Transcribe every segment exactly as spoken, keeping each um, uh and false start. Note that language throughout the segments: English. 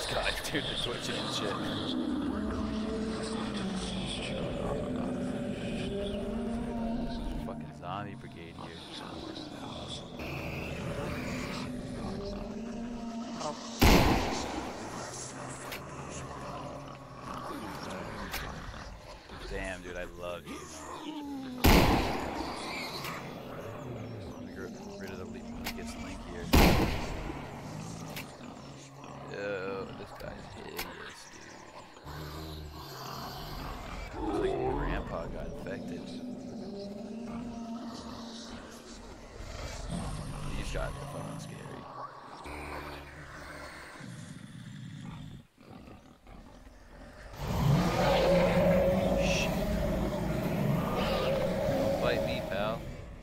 these guys, dude. They're twitching and shit. Fucking zombie brigade here. Oh. Damn, dude, I love you. Let me get rid of the weakest link here. Yo, this guy's hideous, dude. Looks like your grandpa got infected. These guys are fucking scary. Fight me, pal.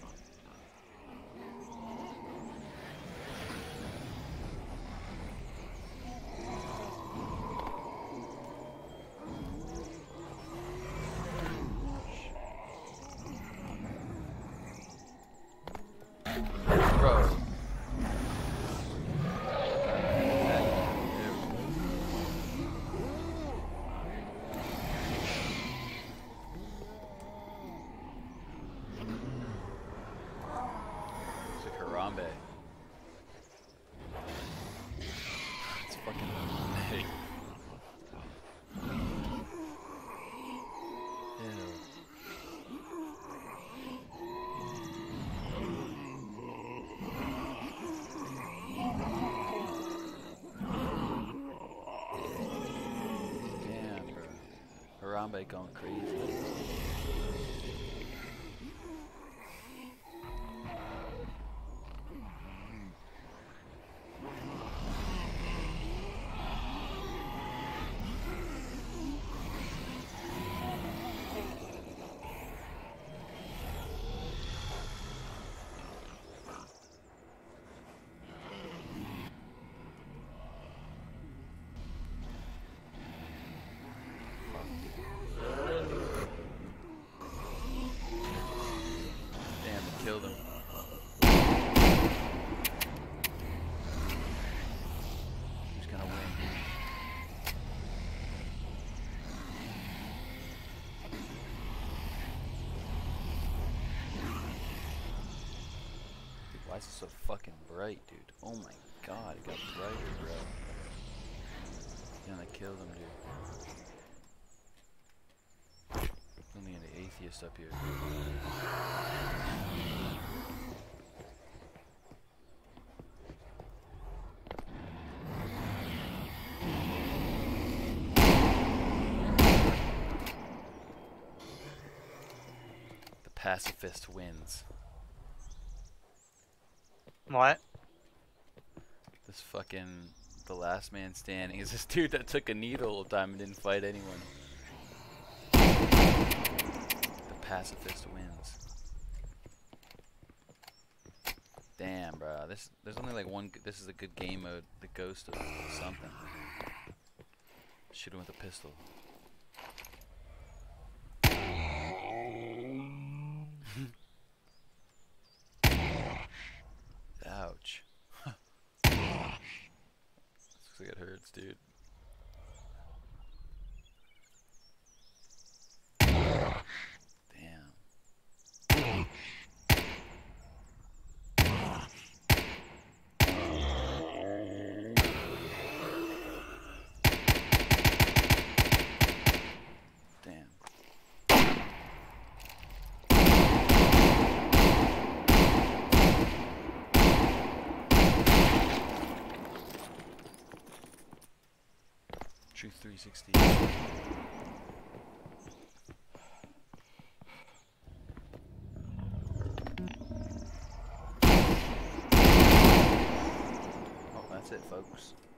Bro. It's like Harambe. It's fucking big. Ew. Damn, bro. Harambe going crazy. Damn, they killed him. Who's gonna win? Dude, why is it so fucking bright, dude? Oh my god, it got brighter, bro. Damn, they killed him, dude. Only an atheist up here. The pacifist wins. What? This fucking the last man standing is this dude that took a needle all the time and didn't fight anyone. The pacifist wins. Damn, bro. This there's only like one. This is a good game mode. The ghost of something. Shoot him with a pistol. Ouch. Looks like it hurts, dude. Damn. Damn. Truth three sixty. Oh, that's it, folks.